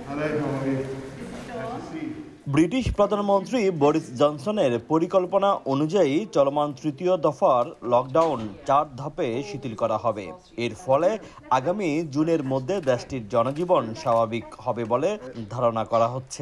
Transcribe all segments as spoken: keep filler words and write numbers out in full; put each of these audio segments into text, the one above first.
British প্রধানমন্ত্রী Boris জনসনের পরিকল্পনা অনুযায়ী চলমান তৃতীয় দফার লকডাউন চার ধাপে শিথিল করা হবে। এর ফলে আগামী জুনের মধ্যে দেশটির জনজীবন স্বাভাবিক হবে বলে ধারণা করা হচ্ছে।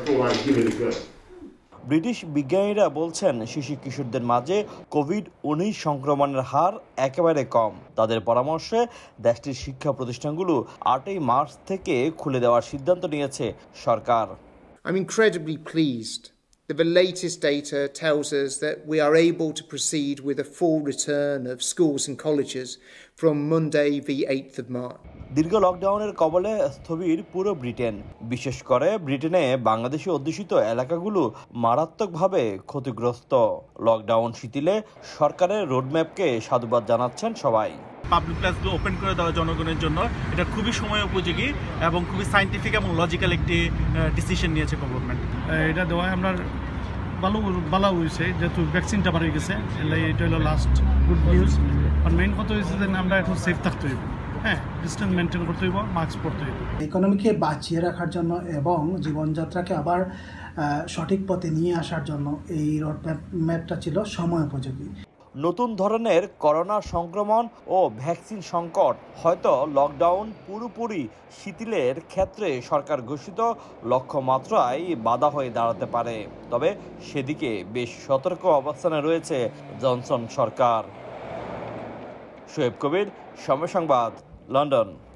ব্রিটিশ বিজ্ঞানীরা বলছেন, শিশু কিশোরদের মাঝে কোভিড উনিশ সংক্রমণের হার একেবারে কম। তাদের পরামর্শে দেশটির শিক্ষা প্রতিষ্ঠানগুলো আটই মার্চ থেকে খুলে দেওয়ার সিদ্ধান্ত নিয়েছে সরকার। I'm incredibly pleased that the latest data tells us that we are able to proceed with a full return of schools and colleges from Monday the eighth of March. দীর্ঘ লকডাউনের কবলে স্থবির পুরো ব্রিটেন, বিশেষ করে ব্রিটেনে বাংলাদেশি অধ্যুষিত এলাকাগুলো মারাত্মকভাবে ক্ষতিগ্রস্ত। লকডাউন শিথিলে সরকারের রোডম্যাপকে সাধুবাদ জানাচ্ছেন সবাই। পাবলিক প্লেসগুলো ওপেন করে দেওয়া জনগণের জন্য এটা খুবই সময় উপযোগী এবং খুবই সায়েন্টিফিক এবং লজিক্যাল একটি ডিসিশন নিয়েছে গভর্নমেন্ট। এটা দেওয়ায় আমরা ভালো ভালো হয়েছে, যেহেতু ভ্যাকসিনটা বাড়ি গেছে, এটা হলো লাস্ট গুড নিউজ। আর মেইন কথা হয়েছে যে আমরা একটু সেফ থাকতে হইব, হ্যাঁ, ডিস্টেন্স মেনটেন করতে হইব, মাস্ক পরতে হইব। ইকোনমিকে বাঁচিয়ে রাখার জন্য এবং জীবনযাত্রাকে আবার সঠিক পথে নিয়ে আসার জন্য এই রোড ম্যাপটা ছিল সময় উপযোগী। নতুন ধরনের করোনা সংক্রমণ ও ভ্যাকসিন সংকট হয়তো লকডাউন পুরোপুরি শিথিলের ক্ষেত্রে সরকার ঘোষিত লক্ষ্যমাত্রায় বাধা হয়ে দাঁড়াতে পারে। তবে সেদিকে বেশ সতর্ক অবস্থানে রয়েছে জনসন সরকার। শোয়েব কবির, সময় সংবাদ, লন্ডন।